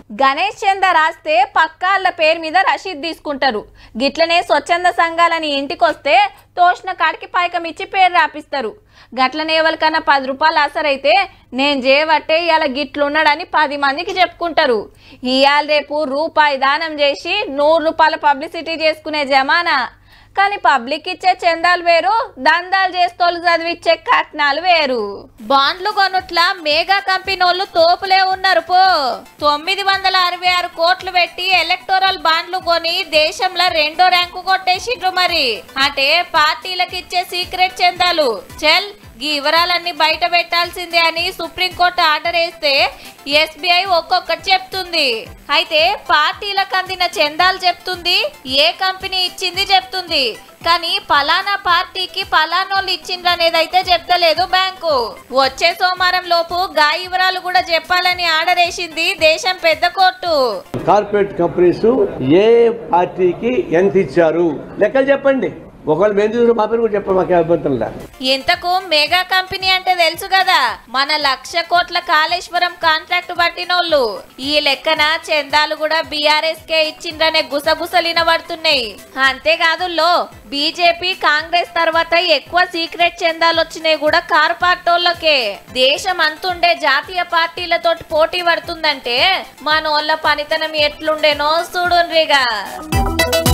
గణేష్ చందా రాస్తే పక్కాళ్ళ పేరు మీద రసీద్ తీసుకుంటారు. గిట్లనే స్వచ్ఛంద సంఘాలని ఇంటికొస్తే తోషణ కాడికి పైకం ఇచ్చి పేరు రాపిస్తారు. గట్లనే ఎవరికన్నా 10 రూపాయలు అసరైతే నేను చేయబట్టే ఇవాళ గిట్లున్నాడని 10 మందికి చెప్పుకుంటారు. ఇవాళ రేపు రూపాయి దానం చేసి 100 రూపాయల పబ్లిసిటీ చేసుకునే జమానా. కానీ పబ్లిక్ ఇచ్చే చందాలు వేరు, దందాలు చేస్తోళ్ళు చదివిచ్చే కట్నాలు వేరు. బాండ్లు కొనుట్లా మేఘా కంపెనీ వాళ్ళు తోపులే ఉన్నారు. 966 కోట్లు పెట్టి ఎలక్టోరల్ బాండ్లు కొని దేశంలో 2వ ర్యాంకు కొట్టేసిండ్రు. మరి అంటే పార్టీలకు ఇచ్చే సీక్రెట్ చందాలు చెల్ ఈ వివరాలన్నీ బయట పెట్టాల్సిందే అని సుప్రీంకోర్టు ఆర్డర్ వేస్తే ఎస్బీఐ ఒక్కొక్కటి చెప్తుంది. అయితే పార్టీలకు అందిన చందాలు చెప్తుంది, ఏ కంపెనీ ఇచ్చింది చెప్తుంది, కానీ పలానా పార్టీకి పలానోళ్ళు ఇచ్చిండ్రు అనేది అయితే చెప్తలేదు బ్యాంకు. వచ్చే సోమవారం లోపు గా వివరాలు కూడా చెప్పాలని ఆర్డర్ వేసింది దేశం పెద్ద కోర్టు. కార్పొరేట్ కంపెనీస్ ఏ పార్టీకి ఎంత ఇచ్చారు లెక్కలు చెప్పండి. ఒకళ్ళు మేము చూసిన మా పేరు కూడా చెప్పండి, మాకు అభ్యంతరం లేదు. ఇంతకు మెగా కంపెనీ అంటే తెలుసు కదా, మన 1,00,000 కోట్ల కాళేశ్వరం కాంట్రాక్ట్ పట్టినోళ్ళు. ఈ లెక్కన చందాలు కూడా బీఆర్ఎస్ కే ఇచ్చిండ్రనే గుసగుసలిన పడుతున్నాయి. అంతేకాదు బీజేపీ కాంగ్రెస్ తర్వాత ఎక్కువ సీక్రెట్ చందాలు వచ్చినాయి కూడా కారు పార్టీలకే. దేశం అంతుండే జాతీయ పార్టీలతో పోటీ పడుతుందంటే మనోళ్ళ పనితనం ఎట్లుండేనో చూడుండ్రిగా.